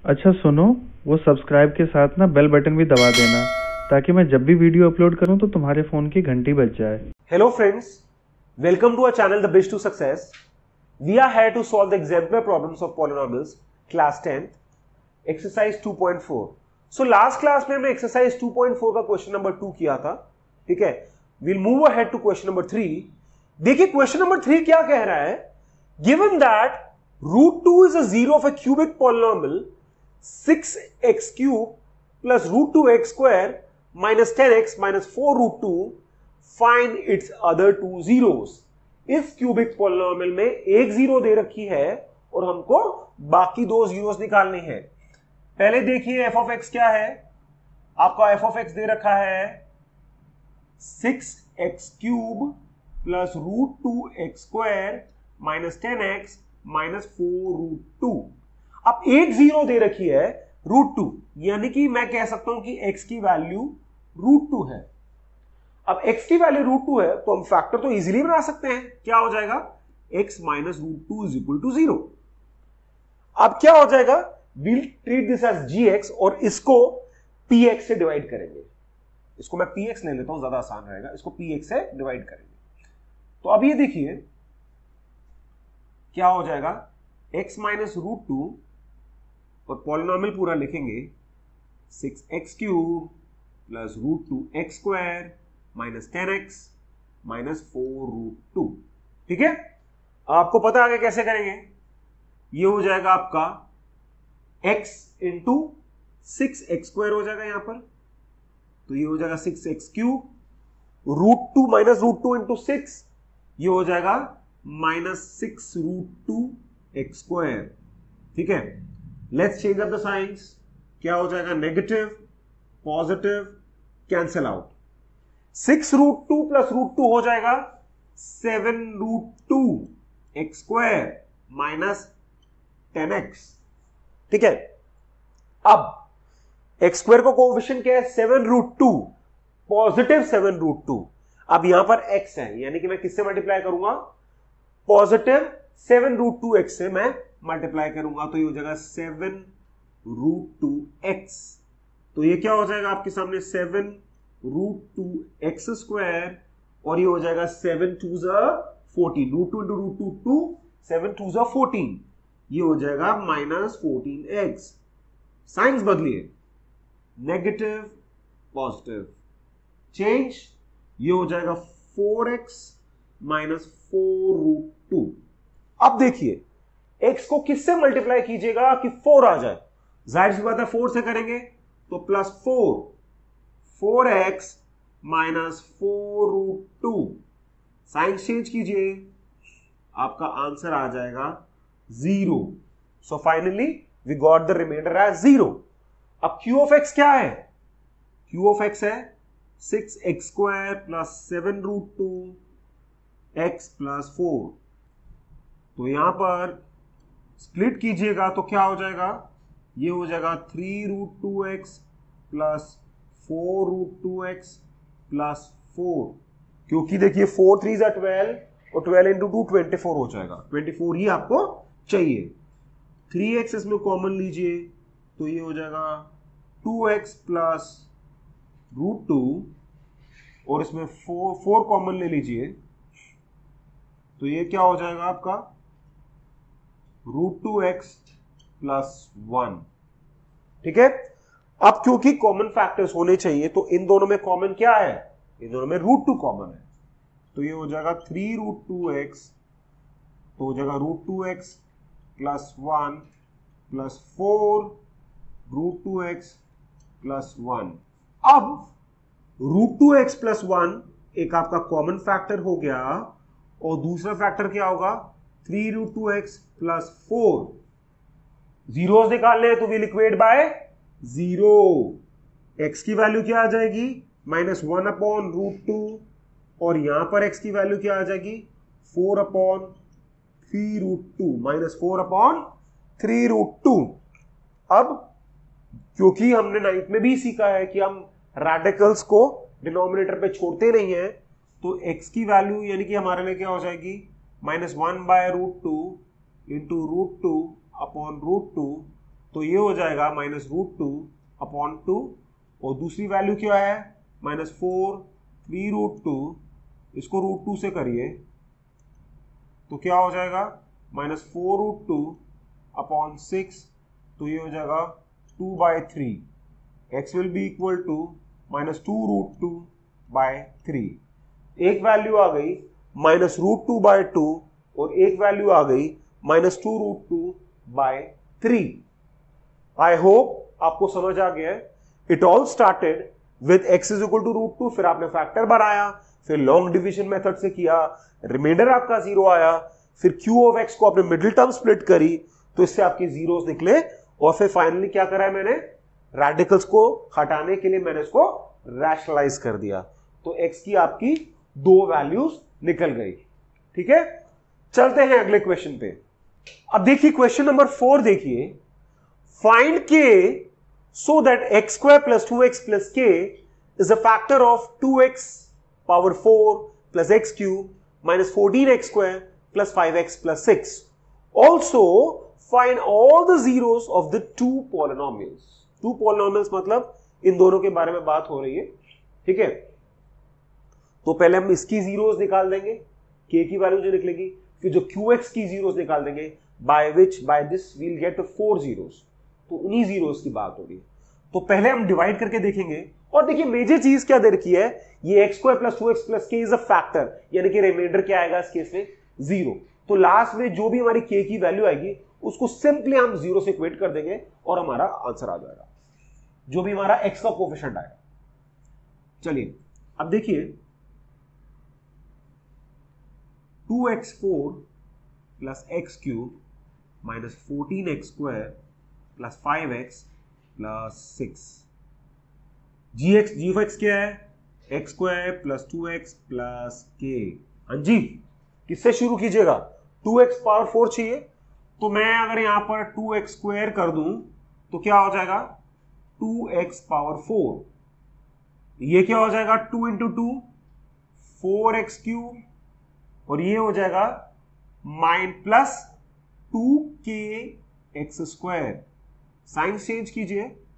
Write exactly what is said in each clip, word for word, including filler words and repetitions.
अच्छा सुनो, वो सब्सक्राइब के साथ ना बेल बटन भी दबा देना ताकि मैं जब भी वीडियो अपलोड करूं तो तुम्हारे फोन की घंटी बज जाए। Hello friends, welcome to our channel The Bridge to Success. We are here to solve the exemplar problems of polynomials, class tenth, exercise two point four. So last class में हमने exercise two point four का question number two किया था, ठीक है? We'll move ahead to question number three. देखिए question number three क्या कह रहा है? Given that root two is a zero of a cubic polynomial six x cube plus root two x square minus ten x minus four root two, find its other two zeros. इस cubic polynomial में एक zero दे रखी है और हमको बाकी दो zeros निकालने हैं। पहले देखिए f of x क्या है। आपका f of x दे रखा है six x cube plus root two x square minus ten x minus four root two. अब एक जीरो दे रखी है रूट टू, यानी कि मैं कह सकता हूं कि x की वैल्यू रूट टू है। अब x की वैल्यू रूट टू है तो हम फैक्टर तो इजीली बना सकते हैं। क्या हो जाएगा? x minus root two is equal to zero. अब क्या हो जाएगा? We'll treat this as gx और इसको px से डिवाइड करेंगे। इसको मैं px ले लेता हूं, ज्यादा आसान रहेगा। इसको px से डिवाइड करेंगे। तो अब ये देखिए क्या हो जाएगा? x माइनस रूट टू और पॉलिनोमियल पूरा लिखेंगे six x cube plus root two x square minus ten x minus four root two. ठीक है, आपको पता है आगे कैसे करेंगे। ये हो जाएगा आपका x into six x square हो जाएगा यहां पर, तो ये हो जाएगा six x cube root two minus root two into six, ये हो जाएगा minus six root two x square. ठीक है, let's change up the signs. क्या हो जाएगा? Negative positive cancel out. Six root two plus root two हो जाएगा seven root two x square minus ten x. ठीक है, अब एक्स स्क्वायर को कोएफिशिएंट क्या है? Seven root two, positive seven root two. अब यहां पर x है, यानी कि मैं किससे मल्टीप्लाई करूंगा? Positive seven root two x से मैं मल्टीप्लाई करूंगा, तो ये हो जाएगा सेवन रूट टू एक्स। तो ये क्या हो जाएगा आपके सामने? Seven root two x square और ये हो जाएगा सेवन टू ज़ा fourteen. Root two into root two two, seven two ज़ा फोर्टीन, ये हो जाएगा माइनस फोर्टीन एक्स। साइंस बदलिए, नेगेटिव पॉजिटिव चेंज, ये हो जाएगा four x minus four root two. अब देखिए x को किससे मल्टीप्लाई कीजिएगा कि फोर आ जाए? जाहिर सी बात है फोर से करेंगे तो plus four, four x minus four root two. Sign change कीजिए, आपका आंसर आ जाएगा zero. So finally we got the remainder as zero. अब q ऑफ x क्या है? q ऑफ x है six x square plus seven root two x plus four. तो यहां पर स्प्लिट कीजिएगा तो क्या हो जाएगा? ये हो जाएगा three root two x plus four root two x plus four, क्योंकि देखिए फोर थ्री जा ट्वेल्व और twelve into two twenty four हो जाएगा। ट्वेंटी फोर ही आपको चाहिए। थ्री एक्स इसमें कॉमन लीजिए तो ये हो जाएगा two x plus root two और इसमें फोर फोर कॉमन ले लीजिए तो ये क्या हो जाएगा आपका? Root two x plus one. ठीक है, अब क्योंकि कॉमन फैक्टर्स होने चाहिए तो इन दोनों में कॉमन क्या है? इन दोनों में रूट टू कॉमन है, तो ये हो जाएगा थ्री रूट टू एक्स, तो हो जाएगा root two x plus one plus four root two x plus one. अब root two x plus one एक आपका कॉमन फैक्टर हो गया और दूसरा फैक्टर क्या होगा? Three root two x plus four. Zeros निकालने हैं तो we equate by zero. X की वैल्यू क्या आ जाएगी? Minus one upon root two और यहां पर एक्स की वैल्यू क्या आ जाएगी? Four upon three root two, minus four upon three root two. अब क्योंकि हमने नाइन्थ में भी सीखा है कि हम रेडिकल्स को डिनोमिनेटर पे छोड़ते नहीं है, तो x की वैल्यू यानी कि हमारे लिए क्या हो जाएगी? Minus one by root two into root two upon root two, तो ये हो जाएगा minus root two upon two, और दूसरी वैल्यू क्या है minus four three root two, इसको रूट टू से करिए तो क्या हो जाएगा minus four root two upon six, तो ये हो जाएगा two by three, x will be equal to minus two root two by three. एक वैल्यू आ गई minus root two by two और एक वैल्यू आ गई minus two root two by three. I hope आपको समझ आ गया है। It all started with x is equal to root two, फिर आपने फैक्टर बनाया, फिर लॉन्ग डिविजन मेथड से किया, रिमाइंडर आपका जीरो आया, फिर क्यू ऑफ एक्स को आपने मिडिल टर्म स्प्लिट करी तो इससे आपके जीरोस निकले, और फिर फाइनली क्या करा है मैंने, रेडिकल्स को हटाने के लिए मैंने इसको रैशनलाइज कर दिया, तो एक्स की आपकी दो वैल्यूज निकल गई। ठीक है, चलते हैं अगले क्वेश्चन पे। अब देखिए क्वेश्चन नंबर फोर देखिए, find k so that x square plus two x plus k is a factor of two x power four plus x cube minus fourteen x square plus five x plus six. Also find all the zeros of the two polynomials. Two polynomials मतलब इन दोनों के बारे में बात हो रही है। ठीक है, तो पहले हम इसकी जीरोस निकाल देंगे, के की वैल्यू जो निकलेगी, फिर जो क्यू एक्स की जीरोस निकाल देंगे, by which by this we'll get four zeros, तो उन्हीं जीरोस की बात हो रही है। तो पहले हम डिवाइड करके देखेंगे, और देखिए मेजर चीज क्या दे रखी है, ये x square plus two x plus k is a factor, यानी कि रिमाइंडर क्या आएगा इस केस में जीरो। तो लास्ट में जो भी हमारी के की वैल्यू आएगी उसको सिंपली हम जीरो से इक्वेट कर देंगे और हमारा आंसर आ जाएगा, जो भी हमारा एक्स का कोफिशिएंट आएगा। चलिए अब देखिए, two x four plus x cube minus fourteen x square plus five x plus six. G x g of x क्या है, x square plus two x plus k. हाँ जी, किससे शुरू कीजिएगा, टू एक्स पावर फोर चाहिए, तो मैं अगर यहां पर टू एक्स स्क्वायर कर दूं तो क्या हो जाएगा टू एक्स पावर फोर, ये क्या हो जाएगा two into two four x cube, और ये हो जाएगा minus plus two k x square. Sign change कीजिए,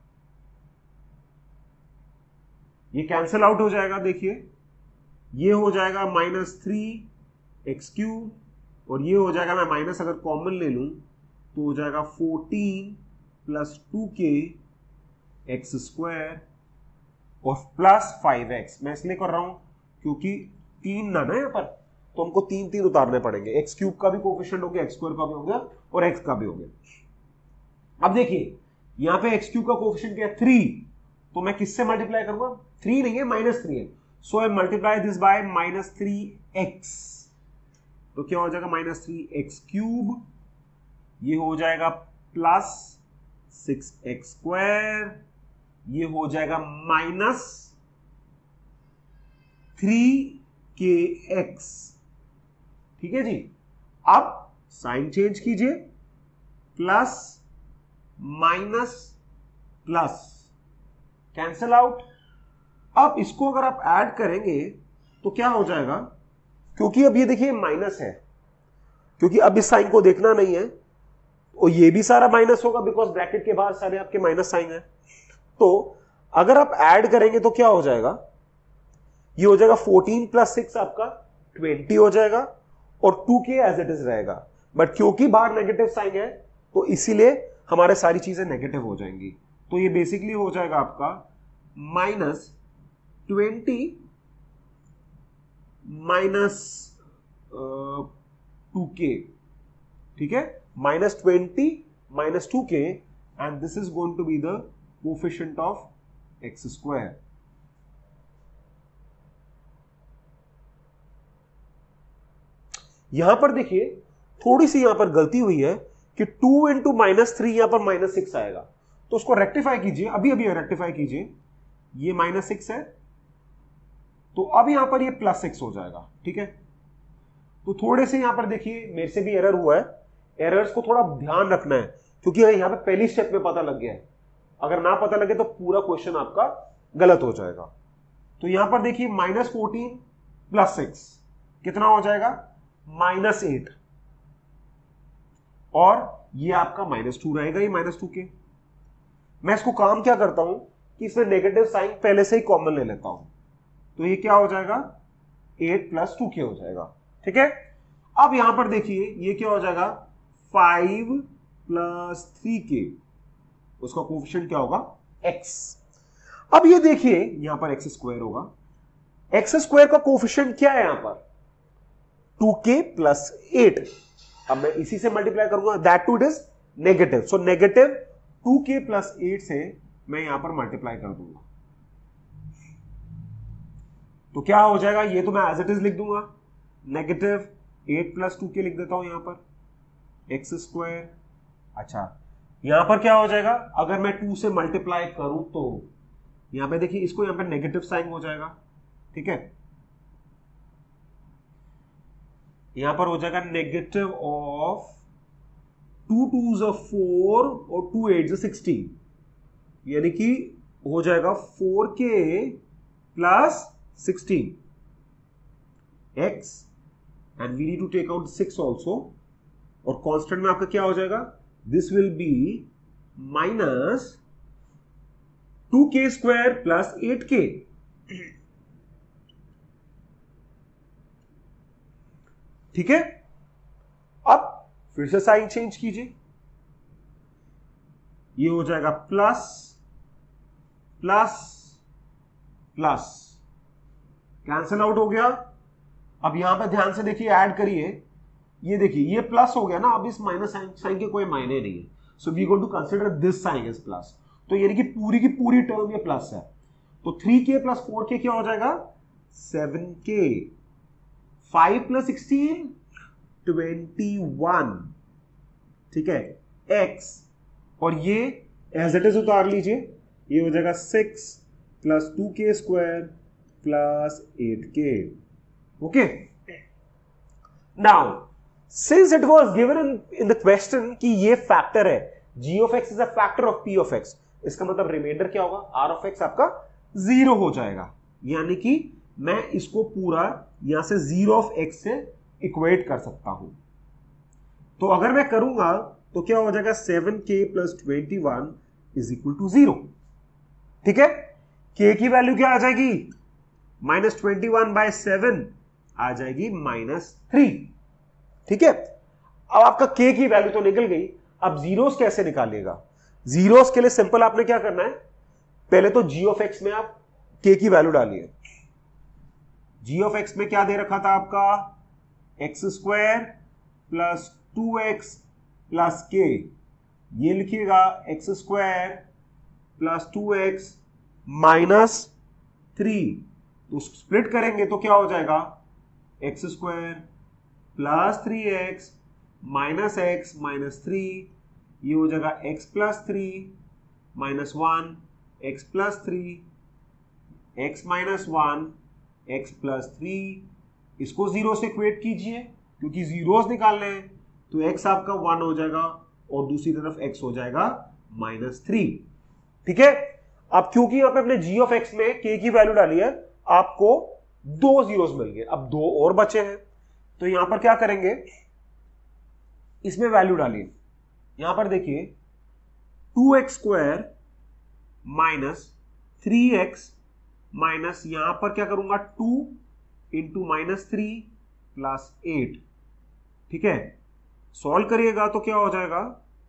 ये कैंसिल आउट हो जाएगा। देखिए ये हो जाएगा माइनस थ्री एक्स क्यूब, और ये हो जाएगा, मैं माइनस अगर कॉमन ले लूं तो हो जाएगा fourteen plus two k x square और प्लस फाइव एक्स। मैं इसलिए कर रहा हूं क्योंकि तीन ना ना यहां पर, तो हमको तीन तीन उतारने पड़ेंगे, एक्स क्यूब का भी कोफिशिएंट हो गया, एक्स स्क्वायर का भी हो गया और एक्स का भी हो गया। अब देखिए यहां पे एक्स क्यूब का कोफिशिएंट क्या है थ्री, तो मैं किससे मल्टीप्लाई करूंगा, थ्री नहीं है माइनस थ्री है, so I multiply this by minus three x, तो क्या हो जाएगा माइनस थ्री एक्स क्यूब, ये हो जाएगा प्लस सिक्स एक्स स्क्वायर, ये हो जाएगा माइनस थ्री के एक्स। ठीक है जी, अब साइन चेंज कीजिए, plus minus plus cancel out. अब इसको अगर आप ऐड करेंगे तो क्या हो जाएगा, क्योंकि अब ये देखिए माइनस है, क्योंकि अब इस साइन को देखना नहीं है, और ये भी सारा माइनस होगा बिकॉज ब्रैकेट के बाहर सारे आपके माइनस साइन है। तो अगर आप ऐड करेंगे तो क्या हो जाएगा, ये हो जाएगा फोर्टीन प्लस सिक्स आपका ट्वेंटी हो जाएगा, और two k as it is रहेगा, बट क्योंकि बाहर नेगेटिव साइन है तो इसीलिए हमारे सारी चीजें नेगेटिव हो जाएंगी। तो ये बेसिकली हो जाएगा आपका minus twenty minus two k. ठीक है, minus twenty minus two k, and this is going to be the coefficient of x square. यहां पर देखिए थोड़ी सी यहां पर गलती हुई है कि टू इंटू माइनस थ्री यहां पर माइनस सिक्स आएगा, तो उसको रेक्टिफाई कीजिए, अभी अभी रेक्टिफाई कीजिए। ये माइनस सिक्स है, तो अब यहां पर ये प्लस सिक्स हो जाएगा। ठीक है, तो थोड़े से यहां पर देखिए मेरे से भी एरर हुआ है, एरर्स को थोड़ा ध्यान रखना है, क्योंकि यहां पर पहली स्टेप में पता लग गया है, अगर ना पता लगे तो पूरा क्वेश्चन आपका गलत हो जाएगा। तो यहां पर देखिए माइनस फोर्टीन प्लस सिक्स कितना हो जाएगा, माइनस एट, और ये आपका माइनस टू रहेगा, ये माइनस टू के, मैं इसको काम क्या करता हूं कि इसमें नेगेटिव साइन पहले से ही कॉमन ले लेता हूं, तो ये क्या हो जाएगा, एट प्लस टू के हो जाएगा। ठीक है, अब यहां पर देखिए ये क्या हो जाएगा, फाइव प्लस थ्री के, उसका कोफिशिएंट क्या होगा, एक्स। अब ये देखिए यहां पर एक्स स्क्वायर होगा, एक्स स्क्वायर का कोफिशिएंट क्या है यहां पर, टू के प्लस एट। अब मैं इसी से मल्टीप्लाई करूंगा, that two it is negative, so negative two k plus eight से मैं यहां पर मल्टीप्लाई कर दूंगा, तो क्या हो जाएगा, ये तो मैं एज इट इज लिख दूंगा, नेगेटिव एट प्लस टू के लिख देता हूं यहां पर, एक्स स्क्वायर। अच्छा यहां पर क्या हो जाएगा, अगर मैं टू से मल्टीप्लाई करूं तो यहां पे देखिए इसको यहां पर नेगेटिव साइन हो जाएगा। ठीक है, यहां पर हो जाएगा नेगेटिव ऑफ टू टू ज फोर और टू एट ज सिक्सटीन, यानी कि हो जाएगा four k plus sixteen x, and we need to take out six also, और कांस्टेंट में आपका क्या हो जाएगा, this will be minus two k square plus eight k. ठीक है, अब फिर से साइन चेंज कीजिए, ये हो जाएगा plus plus plus, cancel out हो गया। अब यहां पे ध्यान से देखिए, ऐड करिए, ये देखिए ये प्लस हो गया ना, अब इस माइनस साइन साइन के कोई मायने नहीं है, so we going to consider this sign is plus, तो यानी कि पूरी की पूरी टर्म ये प्लस है, तो थ्री के प्लस फोर के क्या हो जाएगा, seven k, five plus sixteen twenty one. ठीक है, एक्स, और ये एज इट इज उतार लीजिए, ये हो जाएगा six plus two k square plus eight k. Okay, now since it was given in in the question कि ये फैक्टर है, g of x is a factor of p of x, इसका मतलब रिमाइंडर क्या होगा, r ऑफ x आपका zero हो जाएगा, यानी कि मैं इसको पूरा यहां से जीरो ऑफ x से इक्वेट कर सकता हूं। तो अगर मैं करूंगा तो क्या हो जाएगा, seven k plus twenty one is equal to zero. ठीक है, k की वैल्यू क्या आ जाएगी, minus twenty one by seven आ जाएगी माइनस थ्री। ठीक है, अब आपका k की वैल्यू तो निकल गई, अब जीरोस कैसे निकालिएगा, जीरोस के लिए सिंपल आपने क्या करना है, पहले तो g ऑफ x में आप k की वैल्यू डालिए, g ऑफ x में क्या दे रखा था आपका, x square plus two x plus k, ये लिखिएगा x square plus two x minus three, तो स्प्लिट करेंगे तो क्या हो जाएगा, x square plus three x minus x minus three, ये हो जाएगा x plus three minus one, x plus three, x minus one, x plus three, इसको जीरो से इक्वेट कीजिए क्योंकि जीरोस निकालने हैं, तो x आपका वन हो जाएगा और दूसरी तरफ x हो जाएगा माइनस थ्री। ठीक है, अब क्योंकि यहां पे अपने g ऑफ x में k की वैल्यू डाली है, आपको दो जीरोस मिल गए, अब दो और बचे हैं, तो यहां पर क्या करेंगे, इसमें वैल्यू डालिए, यहां पर देखिए two x square minus three x minus, यहां पर क्या करूंगा, two into minus three plus eight. ठीक है, सॉल्व करिएगा तो क्या हो जाएगा,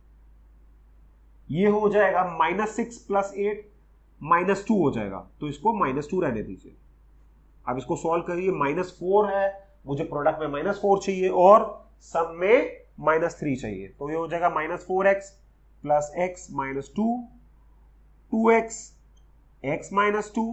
ये हो जाएगा minus six plus eight minus two हो जाएगा, तो इसको माइनस टू रहने दीजिए। अब इसको सॉल्व करिए, माइनस फोर है, मुझे प्रोडक्ट में माइनस फोर चाहिए और सम में माइनस थ्री चाहिए, तो ये हो जाएगा minus four x plus x minus two, two x x minus two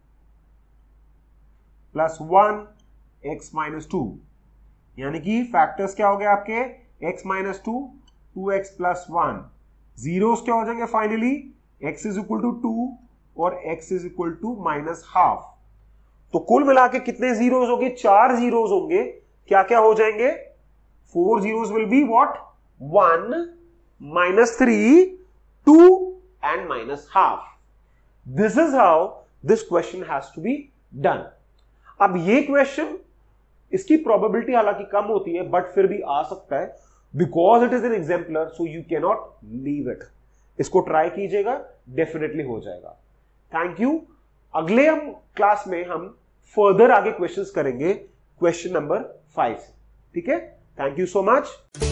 plus one x minus two, यानी कि फैक्टर्स क्या हो गए आपके, x minus two, two x plus one, zeros क्या हो जाएंगे finally, x is equal to two और x is equal to minus half, तो कुल मिला के कितने जीरोस होंगे, चार जीरोस होंगे, क्या क्या हो जाएंगे, four zeros will be what, one minus three, two and minus half. This is how this question has to be done. अब ये क्वेश्चन, इसकी प्रोबेबिलिटी हालांकि कम होती है बट फिर भी आ सकता है, because it is an exemplar, so you can not leave it. इसको ट्राई कीजिएगा, डेफिनेटली हो जाएगा। Thank you. अगले हम क्लास में हम फर्दर आगे क्वेश्चंस करेंगे क्वेश्चन नंबर फाइव से, ठीक है। Thank you so much.